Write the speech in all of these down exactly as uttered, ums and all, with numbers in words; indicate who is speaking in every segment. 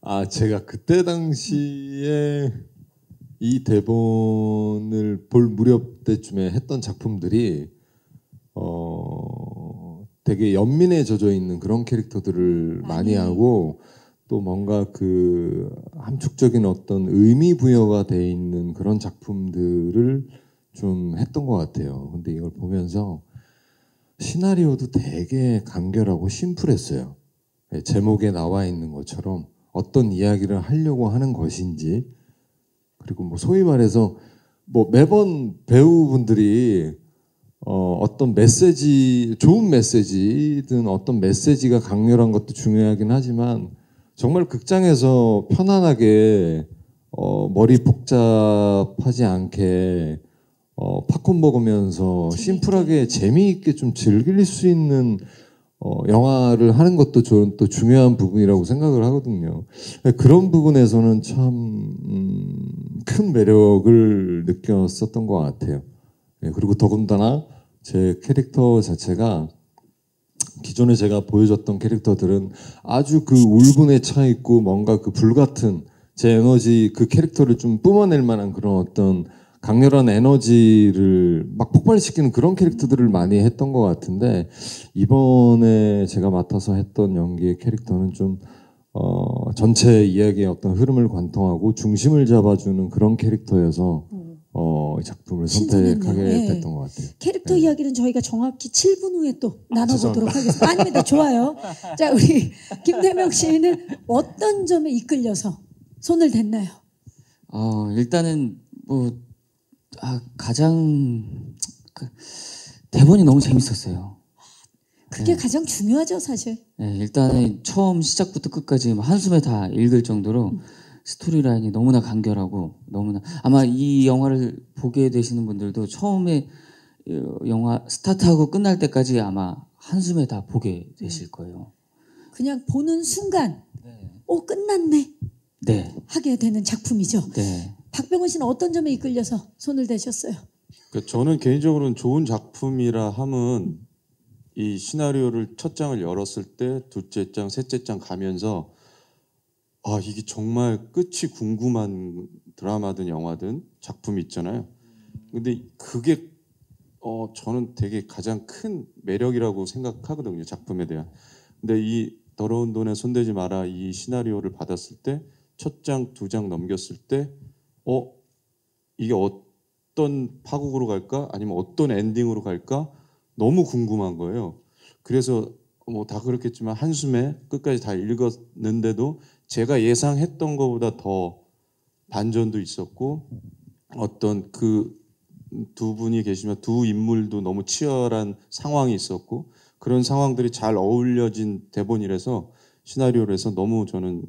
Speaker 1: 아, 제가 그때 당시에 이 대본을 볼 무렵 때쯤에 했던 작품들이 어 되게 연민에 젖어 있는 그런 캐릭터들을 많이
Speaker 2: 많이.
Speaker 1: 하고 또 뭔가 그 함축적인 어떤 의미 부여가 돼 있는 그런 작품들을 좀 했던 것 같아요. 근데 이걸 보면서 시나리오도 되게 간결하고 심플했어요. 예, 제목에 나와 있는 것처럼 어떤 이야기를 하려고 하는 것인지, 그리고 뭐 소위 말해서 뭐 매번 배우분들이 어, 어떤 메시지, 좋은 메시지든 어떤 메시지가 강렬한 것도 중요하긴 하지만 정말 극장에서 편안하게 어, 머리 복잡하지 않게 어, 팝콘 먹으면서
Speaker 2: 재미있게.
Speaker 1: 심플하게 재미있게 좀 즐길 수 있는 어, 영화를 하는 것도 저는 또 중요한 부분이라고 생각을 하거든요. 그런 부분에서는 참, 음, 큰 매력을 느꼈었던 것 같아요. 예, 그리고 더군다나 제 캐릭터 자체가 기존에 제가 보여줬던 캐릭터들은 아주 그 울분에 차 있고 뭔가 그 불같은 제 에너지, 그 캐릭터를 좀 뿜어낼 만한 그런 어떤 강렬한 에너지를 막 폭발시키는 그런 캐릭터들을 많이 했던 것 같은데, 이번에 제가 맡아서 했던 연기의 캐릭터는 좀 어, 전체 이야기의 어떤 흐름을 관통하고 중심을 잡아주는 그런 캐릭터여서 어, 이 작품을 선택하게
Speaker 2: 신선했네요. 예.
Speaker 1: 됐던 것 같아요.
Speaker 2: 캐릭터
Speaker 1: 네.
Speaker 2: 이야기는 저희가 정확히 칠 분 후에 또 나눠보도록
Speaker 1: 죄송합니다.
Speaker 2: 하겠습니다. 아닙니다. 좋아요. 자, 우리 김대명 씨는 어떤 점에 이끌려서 손을 댔나요?
Speaker 3: 어, 일단은 뭐 아, 가장 그, 대본이 너무 재밌었어요.
Speaker 2: 그게
Speaker 3: 네.
Speaker 2: 가장 중요하죠, 사실.
Speaker 3: 네, 일단은 처음 시작부터 끝까지 한숨에 다 읽을 정도로
Speaker 2: 음.
Speaker 3: 스토리 라인이 너무나 간결하고 너무나, 아마 이 영화를 보게 되시는 분들도 처음에 어, 영화 스타트하고 끝날 때까지 아마 한숨에 다 보게 되실 거예요.
Speaker 2: 그냥 보는 순간
Speaker 3: 네.
Speaker 2: 오, 끝났네
Speaker 3: 네.
Speaker 2: 하게 되는 작품이죠.
Speaker 3: 네.
Speaker 2: 박병원 씨는 어떤 점에 이끌려서 손을 대셨어요?
Speaker 4: 그 저는 개인적으로는 좋은 작품이라 함은 이 시나리오를 첫 장을 열었을 때 둘째 장, 셋째 장 가면서 아 이게 정말 끝이 궁금한 드라마든 영화든 작품이 있잖아요. 근데 그게 어 저는 되게 가장 큰 매력이라고 생각하거든요, 작품에 대한. 근데 이 더러운 돈에 손대지 마라 이 시나리오를 받았을 때 첫 장, 두 장 넘겼을 때 어 이게 어떤 파국으로 갈까? 아니면 어떤 엔딩으로 갈까? 너무 궁금한 거예요. 그래서 뭐 다 그렇겠지만 한숨에 끝까지 다 읽었는데도 제가 예상했던 것보다 더 반전도 있었고 어떤 그 두 분이 계시면 두 인물도 너무 치열한 상황이 있었고 그런 상황들이 잘 어울려진 대본이라서 시나리오라서 너무 저는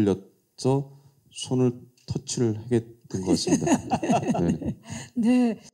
Speaker 4: 이끌려서 손을 터치를 하게 된 것 같습니다. 네.
Speaker 2: 네.